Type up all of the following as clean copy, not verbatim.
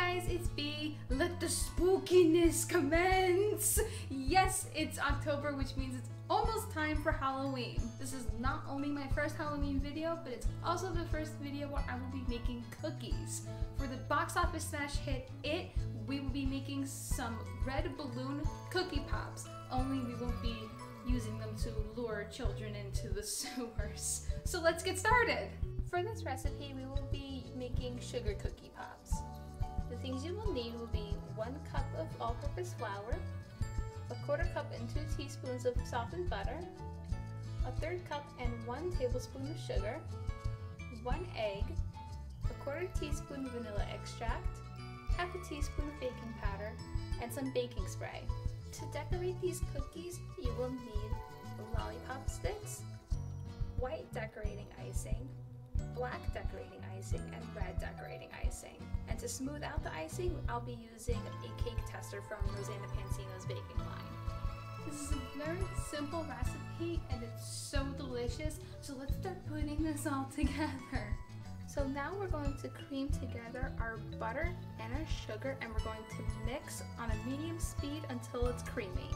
guys, it's B. Let the spookiness commence. Yes, it's October, which means it's almost time for Halloween. This is not only my first Halloween video, but it's also the first video where I will be making cookies. For the box office smash hit It, we will be making some red balloon cookie pops, only we won't be using them to lure children into the sewers. So let's get started. For this recipe, we will be making sugar cookie pops. The things you will need will be 1 cup of all-purpose flour, 1/4 cup and 2 teaspoons of softened butter, 1/3 cup and 1 tablespoon of sugar, 1 egg, 1/4 teaspoon vanilla extract, 1/2 teaspoon of baking powder, and some baking spray. To decorate these cookies, you will need lollipop sticks, white decorating icing, black decorating icing, and red decorating icing. And to smooth out the icing, I'll be using a cake tester from Rosanna Pansino's baking line. This is a very simple recipe and it's so delicious, so let's start putting this all together. So now we're going to cream together our butter and our sugar, and we're going to mix on a medium speed until it's creamy.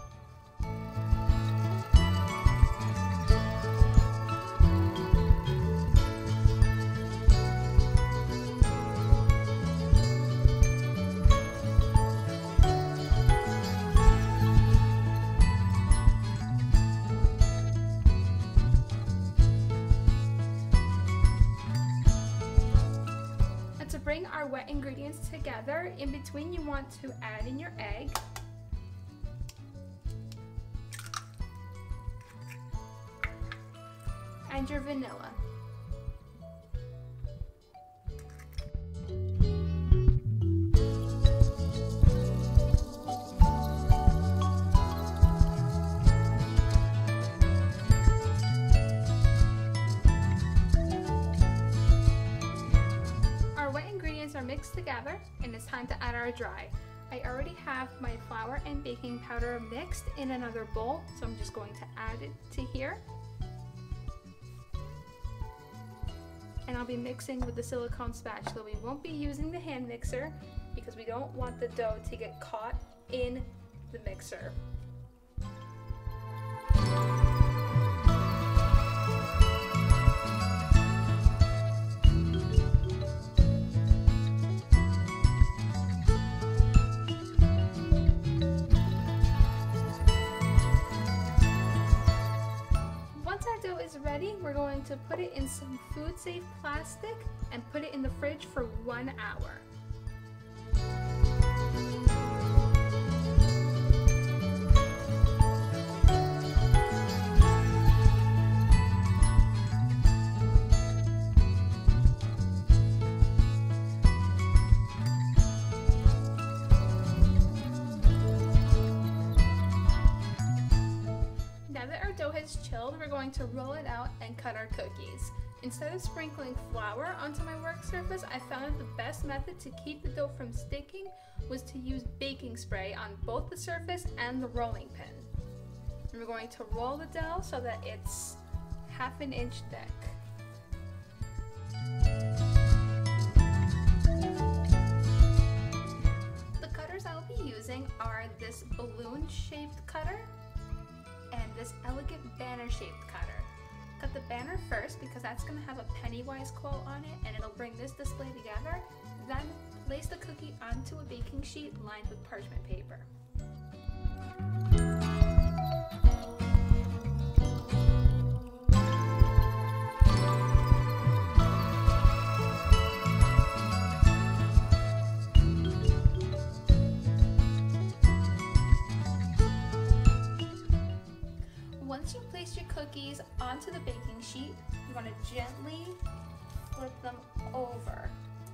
To bring our wet ingredients together, in between you want to add in your egg, and your vanilla. Are mixed together, and it's time to add our dry. I already have my flour and baking powder mixed in another bowl, so I'm just going to add it to here. And I'll be mixing with the silicone spatula. We won't be using the hand mixer because we don't want the dough to get caught in the mixer. Ready, we're going to put it in some food safe plastic and put it in the fridge for 1 hour. Now that our dough has chilled, we're going to roll it out and cut our cookies. Instead of sprinkling flour onto my work surface, I found that the best method to keep the dough from sticking was to use baking spray on both the surface and the rolling pin. And we're going to roll the dough so that it's 1/2 inch thick. The cutters I'll be using are this balloon-shaped cutter and this elegant banner-shaped cutter. Cut the banner first because that's going to have a Pennywise quote on it and it'll bring this display together. Then place the cookie onto a baking sheet lined with parchment paper. Once you place your cookies onto the baking sheet, you want to gently flip them over.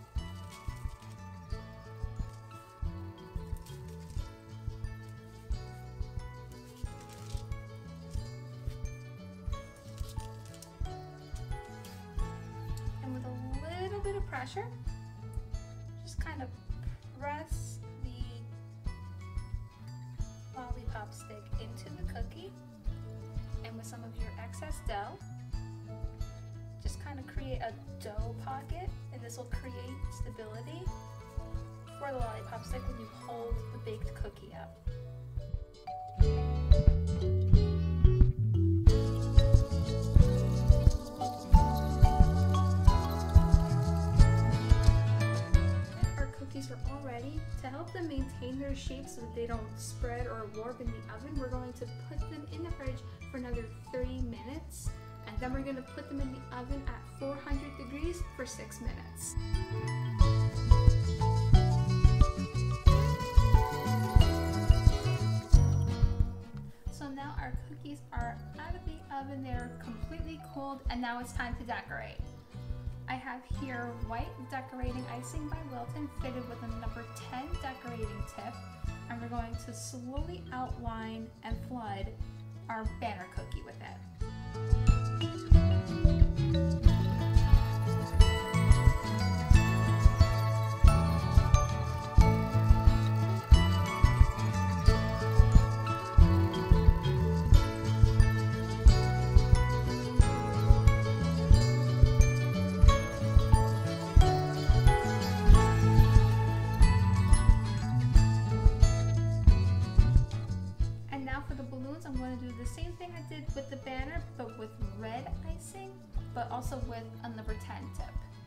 And with a little bit of pressure, just kind of press the lollipop stick into the cookie. And with some of your excess dough, just kind of create a dough pocket, and this will create stability for the lollipop chopstick when you hold the baked cookie up. Our cookies are all ready. To help them maintain their shape so that they don't spread or warp in the oven, we're going to put them in the fridge for another 30 minutes. And then we're going to put them in the oven at 400 degrees for 6 minutes. So now our cookies are out of the oven, they're completely cooled, and now it's time to decorate. I have here white decorating icing by Wilton fitted with a number 10 decorating tip, and we're going to slowly outline and flood our banner cookie with it. I'm going to do the same thing I did with the banner, but with red icing, but also with a number 10 tip.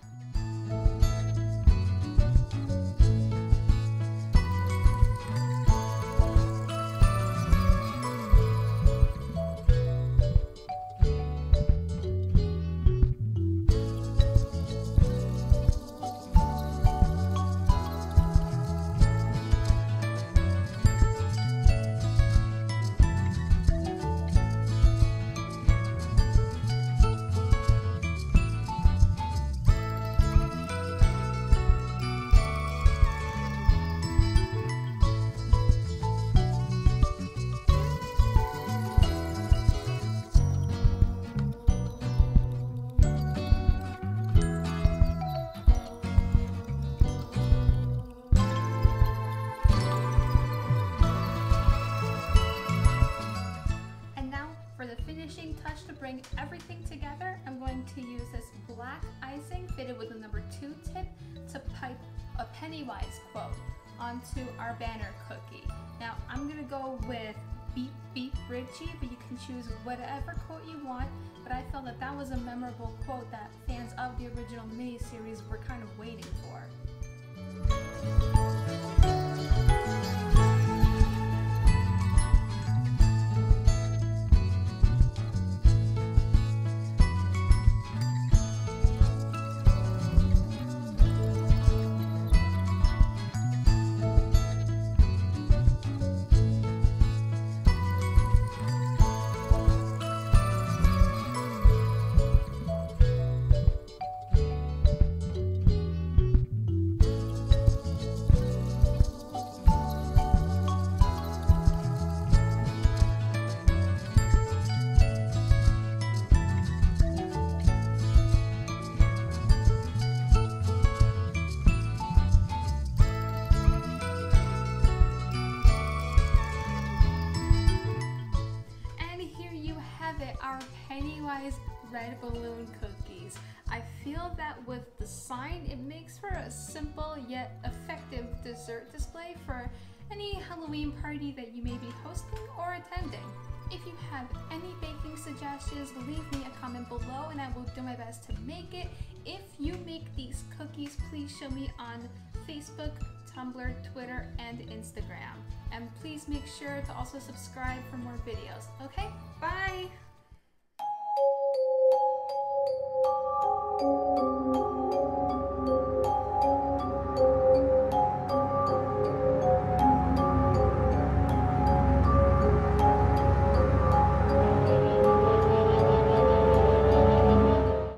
Touch to bring everything together, I'm going to use this black icing fitted with a number 2 tip to pipe a Pennywise quote onto our banner cookie. Now I'm going to go with Beep Beep Richie, but you can choose whatever quote you want, but I felt that that was a memorable quote that fans of the original miniseries were kind of waiting for. Our Pennywise red balloon cookies. I feel that with the sign, it makes for a simple yet effective dessert display for any Halloween party that you may be hosting or attending. If you have any baking suggestions, leave me a comment below and I will do my best to make it. If you make these cookies, please show me on Facebook, Tumblr, Twitter, and Instagram. And please make sure to also subscribe for more videos. Okay, bye!